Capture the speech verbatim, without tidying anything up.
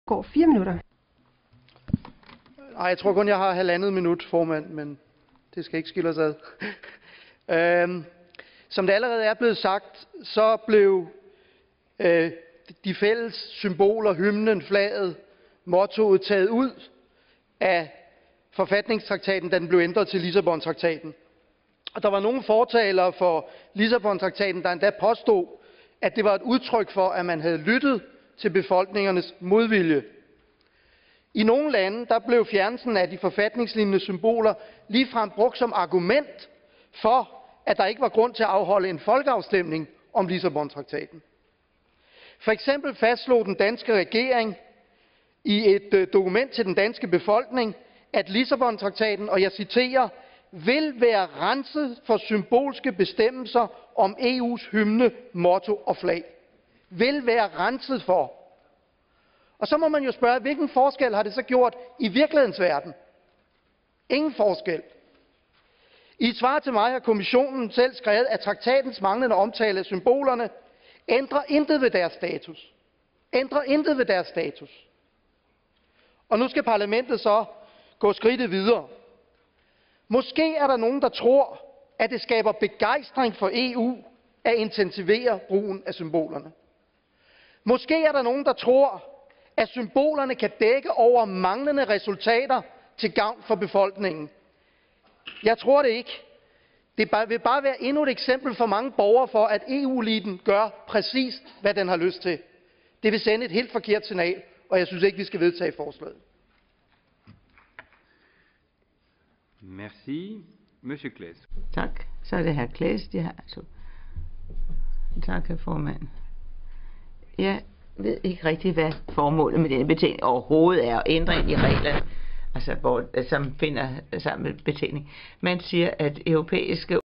går fire minutter. Nej, jeg tror kun, jeg har halvandet minut, formand, men det skal ikke skille os ad. øhm, som det allerede er blevet sagt, så blev øh, de fælles symboler, hymnen, flaget, mottoet taget ud af forfatningstraktaten, da den blev ændret til Lissabon-traktaten. Og der var nogle fortalere for Lissabon-traktaten, der endda påstod, at det var et udtryk for, at man havde lyttet til befolkningernes modvilje. I nogle lande der blev fjernelsen af de forfatningslignende symboler ligefrem brugt som argument for, at der ikke var grund til at afholde en folkeafstemning om Lissabon-traktaten. For eksempel fastslog den danske regering i et dokument til den danske befolkning, at Lissabon-traktaten, og jeg citerer, vil være renset for symbolske bestemmelser om E U's hymne, motto og flag. Vil være renset for. Og så må man jo spørge, hvilken forskel har det så gjort i virkelighedens verden? Ingen forskel. I et svar til mig har kommissionen selv skrevet, at traktatens manglende omtale af symbolerne ændrer intet ved deres status. Ændrer intet ved deres status. Og nu skal parlamentet så gå skridtet videre. Måske er der nogen, der tror, at det skaber begejstring for E U at intensivere brugen af symbolerne. Måske er der nogen, der tror, at symbolerne kan dække over manglende resultater til gavn for befolkningen. Jeg tror det ikke. Det vil bare være endnu et eksempel for mange borgere for, at E U-eliten gør præcis, hvad den har lyst til. Det vil sende et helt forkert signal, og jeg synes ikke, vi skal vedtage forslaget. Merci. Monsieur Claes. Tak. Så er det her Claes, de har altså. Tak, herr formand. Jeg ved ikke rigtig, hvad formålet med denne betænkning overhovedet er, at ændre ind i reglerne, altså, hvor, som finder sammen med betænkning. Man siger, at europæiske